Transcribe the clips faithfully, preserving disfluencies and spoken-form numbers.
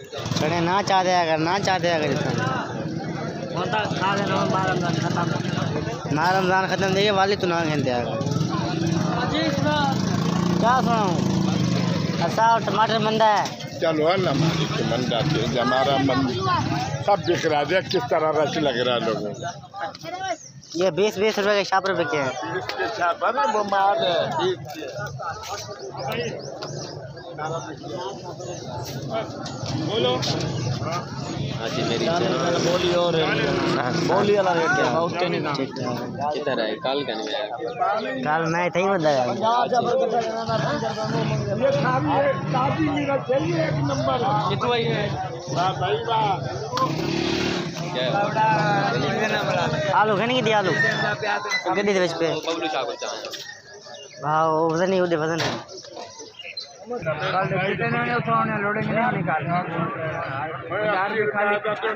कड़े ना चाहते अगर ना चाहते अगर ना रमजान खत्म देखिए वाली तो ना खेलते अगर क्या सुनाऊँ अच्छा टमाटर मंदा है। चलो अल्लाह मालिक के मंदा थे हमारा मन सब बिक रहा है किस तरह रश लग रहा है लोगों को। ये बीस बीस रुपए के छाप रुपए के हैं। इसके साथ बड़े बीमार है बोलो मेरी बोली और बोली वाला रेट क्या उतने नहीं ना कितना है कल का नहीं कल मैं थे ही बताया ये खाली है ताजी मेरा चाहिए एक नंबर कितना ही है वाह भाई वाह आलू खाने की दिया आलू गड्डी दे विच पे हां वो वजन नहीं उदे वजन है कल कितने ने उठाने लोडिंग नहीं निकाल यार भी खाली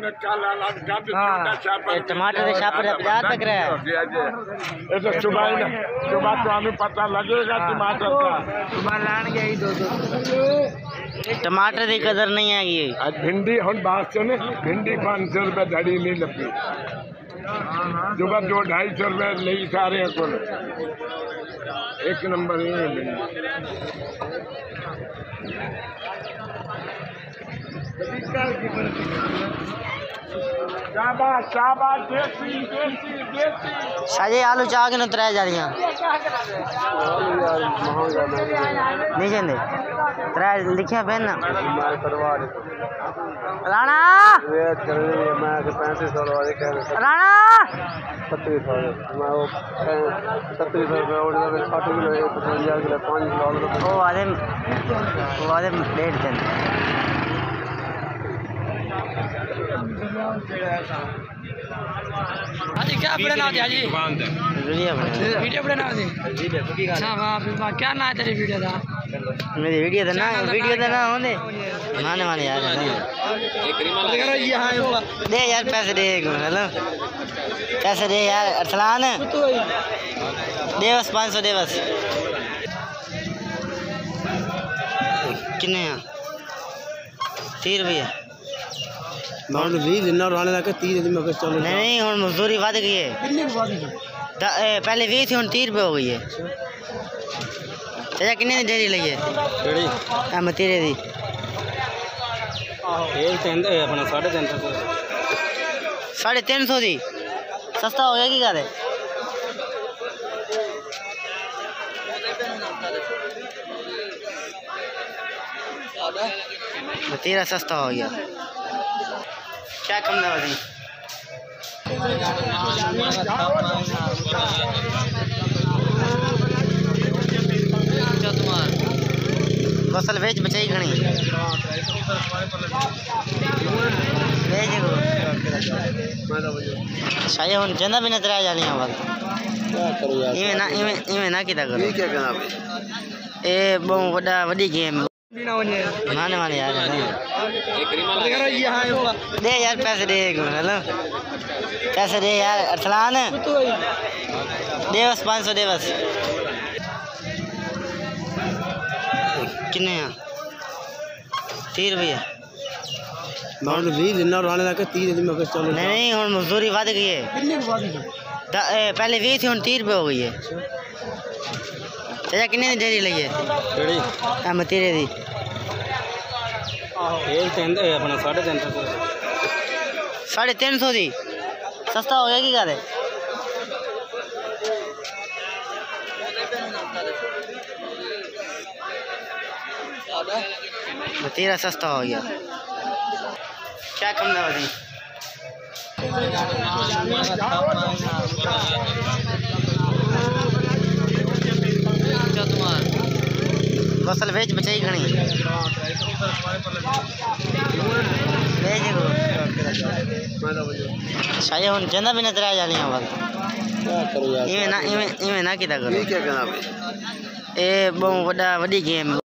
हां टमाटर के छाप पे पचास तक रहा है ये तो सुबह सुबह तो हमें पता लगेगा टमाटर का सुबह लान गया ही दो दो टमाटर की कदर नहीं है ये आज भिंडी हम बात सुने भिंडी पाँच सौ रुपये धड़ी नहीं लगी सुबह दो ढाई सौ रुपये नहीं सारे को एक नंबर ही साजे आलू चाह के न त्रै जा रही नहीं कहते त्रै लिखिया पेन ना राणा राणा सत्तरी सौ सत्तरी सौ रुपये सठ किलो पचवंजा किलो पाँच किलो वो आधे वो आधे डेढ़ दिन हाजी क्या बनाना होती हाजी वीडियो वीडियो बनाना होती अच्छा वाह वाह क्या ना है तेरी वीडियो का मेरी वीडियो तो ना वीडियो तो ना होने माने माने यार दे यार पैसे दे हेलो पैसे दे यार अरसलान दे बस पाँच सौ दे बस किन्ने तीस रुपये भी दिन लगे तीस दिन में चलो नहीं नहीं हम मजदूरी वध गई है पहले भी थी हम तीस रुपये हो गई है चाचा किन्ने दी डेरी लगी है मैं तेरे दी अपना साढ़े तीन सौ साढ़े तीन सौ दी सस्ता हो गया की गल है तेरा सस्ता हो गया क्या कम ना बदी फसल वेच बचाई घनी शायद हम जंदा भी नजर आ जानी है इवें ना इवें इवें ना किदा करो क्या करना ए बहुत बड़ा बड़ी गेम माने माने यार दे यार पैसे दे हेलो पैसे दे यार अरसलान दे बस पाँच सौ दे बस किन्ने तीस रुपये भी दिन लगे तीस दिन में चलो नहीं नहीं हम मजदूरी वध गई है पहले भी थी हम तीस रुपये हो गई है चाचा किन्ने दी डेरी लगी है मैं तेरे दी अपना साढ़े तीन सौ साढ़े तीन सौ दी सस्ता हो गया की गल है तेरा सस्ता हो गया क्या कम ना बदी फसल वेच बचाई घनी शायद हम जंदा भी नजर आ जानी है इवें ना इवें इवें ना किदा करो क्या करना ए बहुत बड़ा बड़ी गेम